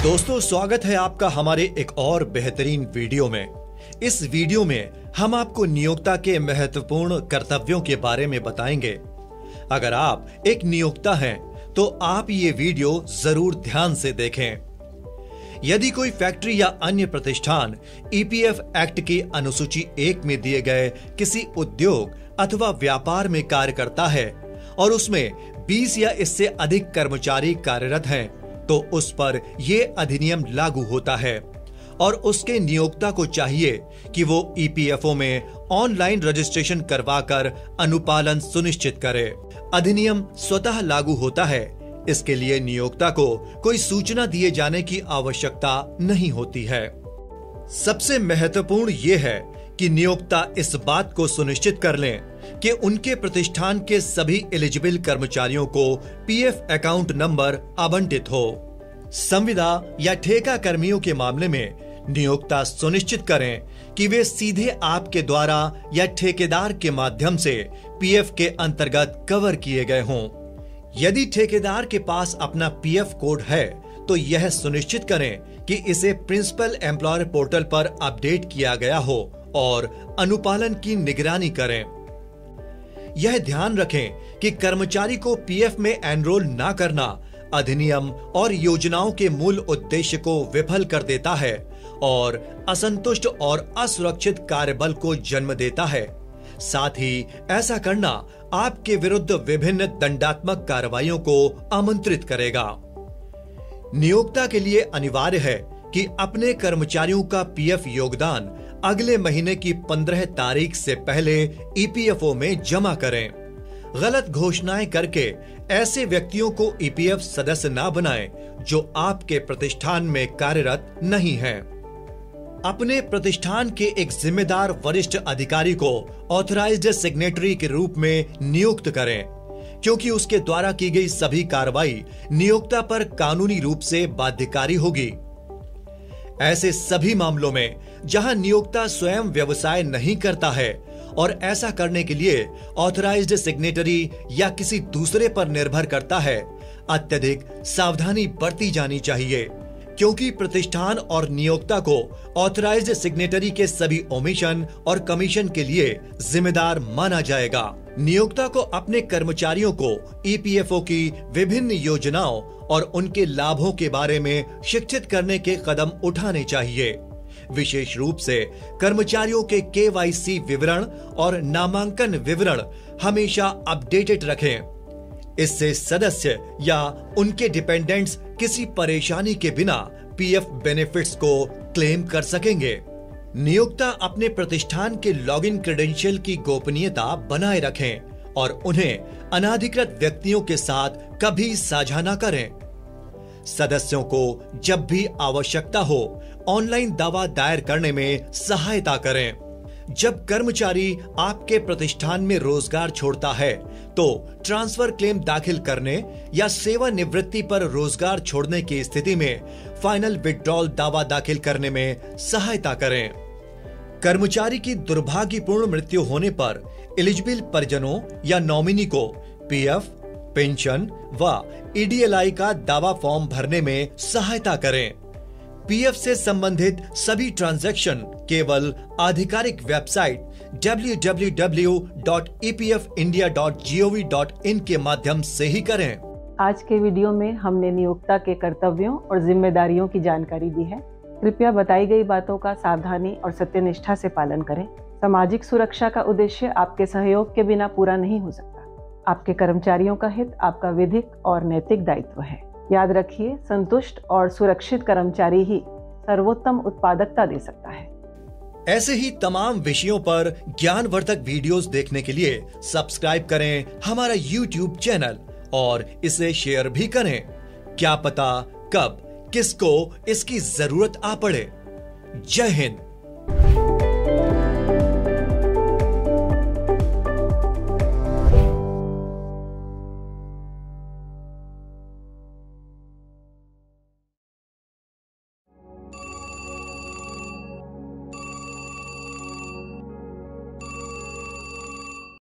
दोस्तों, स्वागत है आपका हमारे एक और बेहतरीन वीडियो में। इस वीडियो में हम आपको नियोक्ता के महत्वपूर्ण कर्तव्यों के बारे में बताएंगे। अगर आप एक नियोक्ता हैं तो आप ये वीडियो जरूर ध्यान से देखें। यदि कोई फैक्ट्री या अन्य प्रतिष्ठान ईपीएफ एक्ट की अनुसूची 1 में दिए गए किसी उद्योग अथवा व्यापार में कार्य करता है और उसमें 20 या इससे अधिक कर्मचारी कार्यरत हैं, तो उस पर यह अधिनियम लागू होता है और उसके नियोक्ता को चाहिए कि वो ईपीएफओ में ऑनलाइन रजिस्ट्रेशन करवाकर अनुपालन सुनिश्चित करे। अधिनियम स्वतः लागू होता है, इसके लिए नियोक्ता को कोई सूचना दिए जाने की आवश्यकता नहीं होती है। सबसे महत्वपूर्ण ये है कि नियोक्ता इस बात को सुनिश्चित कर लें कि उनके प्रतिष्ठान के सभी एलिजिबल कर्मचारियों को पीएफ अकाउंट नंबर आवंटित हो। संविदा या ठेका कर्मियों के मामले में नियोक्ता सुनिश्चित करें कि वे सीधे आपके द्वारा या ठेकेदार के माध्यम से पीएफ के अंतर्गत कवर किए गए हों। यदि ठेकेदार के पास अपना पीएफ कोड है तो यह सुनिश्चित करें कि इसे प्रिंसिपल एम्प्लॉयर पोर्टल पर अपडेट किया गया हो और अनुपालन की निगरानी करें। यह ध्यान रखें कि कर्मचारी को पीएफ में एनरोल न करना अधिनियम और योजनाओं के मूल उद्देश्य को विफल कर देता है और असंतुष्ट और असुरक्षित कार्यबल को जन्म देता है। साथ ही ऐसा करना आपके विरुद्ध विभिन्न दंडात्मक कार्रवाइयों को आमंत्रित करेगा। नियोक्ता के लिए अनिवार्य है कि अपने कर्मचारियों का पीएफ योगदान अगले महीने की 15 तारीख से पहले ईपीएफओ में जमा करें। गलत घोषणाएं करके ऐसे व्यक्तियों को ईपीएफ सदस्य ना बनाएं जो आपके प्रतिष्ठान में कार्यरत नहीं हैं। अपने प्रतिष्ठान के एक जिम्मेदार वरिष्ठ अधिकारी को ऑथराइज्ड सिग्नेटरी के रूप में नियुक्त करें, क्योंकि उसके द्वारा की गई सभी कार्रवाई नियोक्ता पर कानूनी रूप से बाध्यकारी होगी। ऐसे सभी मामलों में जहां नियोक्ता स्वयं व्यवसाय नहीं करता है और ऐसा करने के लिए ऑथराइज्ड सिग्नेटरी या किसी दूसरे पर निर्भर करता है, अत्यधिक सावधानी बरती जानी चाहिए, क्योंकि प्रतिष्ठान और नियोक्ता को ऑथराइज्ड सिग्नेटरी के सभी ओमिशन और कमीशन के लिए जिम्मेदार माना जाएगा। नियोक्ता को अपने कर्मचारियों को ईपीएफओ की विभिन्न योजनाओं और उनके लाभों के बारे में शिक्षित करने के कदम उठाने चाहिए। विशेष रूप से कर्मचारियों के केवाईसी विवरण और नामांकन विवरण हमेशा अपडेटेड रखें। इससे सदस्य या उनके डिपेंडेंट्स किसी परेशानी के बिना पीएफ बेनिफिट्स को क्लेम कर सकेंगे। नियोक्ता अपने प्रतिष्ठान के लॉगिन क्रेडेंशियल की गोपनीयता बनाए रखें और उन्हें अनाधिकृत व्यक्तियों के साथ कभी साझा न करें। सदस्यों को जब भी आवश्यकता हो ऑनलाइन दावा दायर करने में सहायता करें। जब कर्मचारी आपके प्रतिष्ठान में रोजगार छोड़ता है तो ट्रांसफर क्लेम दाखिल करने या सेवानिवृत्ति पर रोजगार छोड़ने की स्थिति में फाइनल विथड्रॉल दावा दाखिल करने में सहायता करें। कर्मचारी की दुर्भाग्यपूर्ण मृत्यु होने पर एलिजिबल परिजनों या नॉमिनी को पीएफ, पेंशन व ईडीएलआई का दावा फॉर्म भरने में सहायता करें। पीएफ से संबंधित सभी ट्रांजैक्शन केवल आधिकारिक वेबसाइट www.epfindia.gov.in के माध्यम से ही करें। आज के वीडियो में हमने नियोक्ता के कर्तव्यों और जिम्मेदारियों की जानकारी दी है। कृपया बताई गई बातों का सावधानी और सत्यनिष्ठा से पालन करें। सामाजिक सुरक्षा का उद्देश्य आपके सहयोग के बिना पूरा नहीं हो सकता। आपके कर्मचारियों का हित आपका विधिक और नैतिक दायित्व है। याद रखिए, संतुष्ट और सुरक्षित कर्मचारी ही सर्वोत्तम उत्पादकता दे सकता है। ऐसे ही तमाम विषयों पर ज्ञानवर्धक वीडियोस देखने के लिए सब्सक्राइब करें हमारा YouTube चैनल और इसे शेयर भी करें। क्या पता कब किसको इसकी जरूरत आ पड़े। जय हिंद।